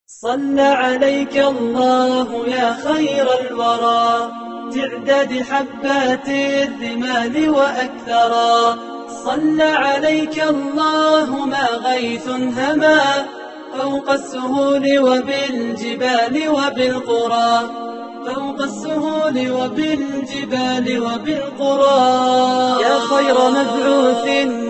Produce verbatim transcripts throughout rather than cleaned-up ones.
صلى عليك الله يا خير الورى تعداد حبات الرمال وأكثرا. صلى عليك الله ما غيث هما فوق السهول وبالجبال وبالقرى فوق السهول وبالجبال وبالقرى. يا خير مبعوث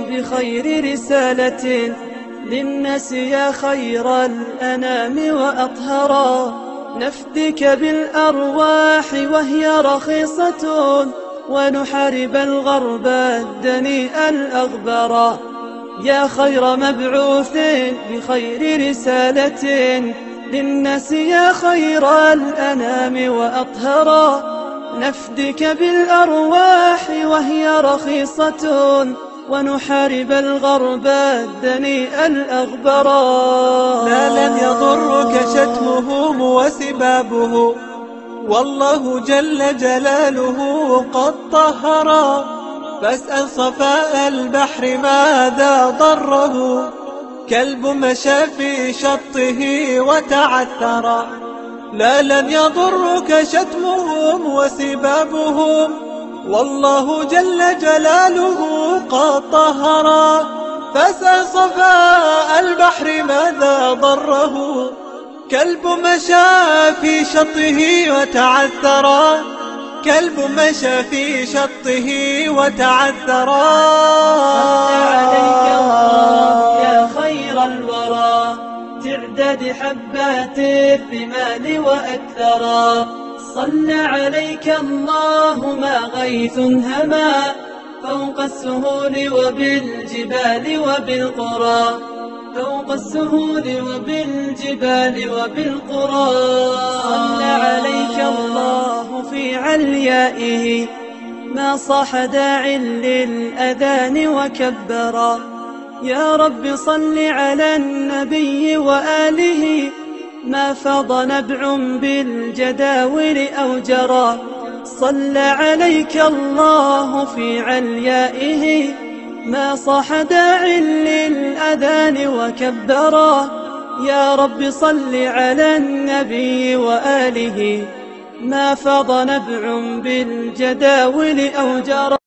بخير رسالة للناس يا خير الأنام وأطهرا. نفدك بالأرواح وهي رخيصة ونحارب الغرب الدنيء الأغبرا. يا خير مبعوث بخير رسالة للناس يا خير الأنام وأطهرا. نفدك بالأرواح وهي رخيصة ونحارب الغرب الدنيء الأغبرا. لا لن يضرك شتمهم وسبابه والله جل جلاله قد طهرا. فاسأل صفاء البحر ماذا ضره كلب مشى في شطه وتعثرا. لا لن يضرك شتمهم وسبابهم والله جل جلاله قد طهرا. فاسأل صفاء البحر ماذا ضره كلب مشى في شطه وتعثرا. كلب مشى في شطه وتعثرا. صلى عليك الله يا خير الورى تعداد حبات الرمال وأكثرا. صلى عليك الله ما غيث هما فوق السهول وبالجبال وبالقرى فوق السهول وبالجبال وبالقرى. صلى عليك الله في عليائه ما صاح داع للأذان وكبرا. يا رب صل على النبي وآله ما فاض نبع بالجداول أو جرى. صلى عليك الله في عليائه ما صاح داع للأذان وكبرا. يا رب صل على النبي وآله ما فاض نبع بالجداول أو جرى.